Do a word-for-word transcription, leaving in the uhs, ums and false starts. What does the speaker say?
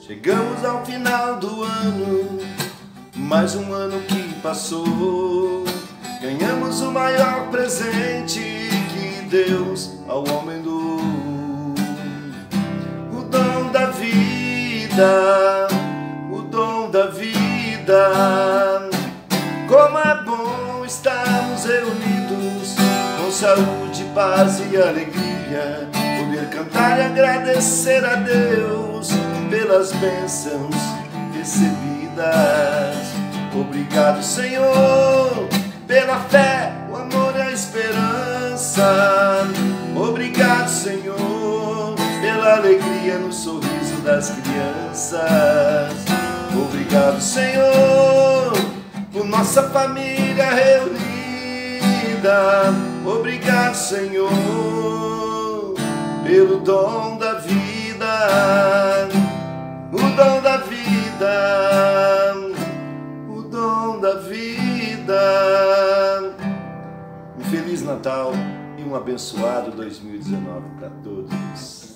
Chegamos ao final do ano, mais um ano que passou. Ganhamos o maior presente que Deus ao homem doou, o dom da vida, o dom da vida. Como é bom estarmos reunidos com saúde, paz e alegria, poder cantar e agradecer a Deus pelas bênçãos recebidas. Obrigado, Senhor, pela fé, o amor e a esperança. Obrigado, Senhor, pela alegria no sorriso das crianças. Obrigado, Senhor, por nossa família reunida. Obrigado, Senhor, pelo dom da vida, o dom da vida, o dom da vida. Um Feliz Natal e um abençoado dois mil e dezenove para todos.